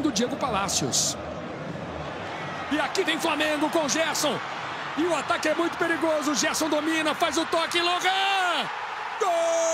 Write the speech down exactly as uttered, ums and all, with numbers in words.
do Diego Palacios. E aqui vem Flamengo com Gerson. E o ataque é muito perigoso. Gerson domina, faz o toque. Lohan! Gol!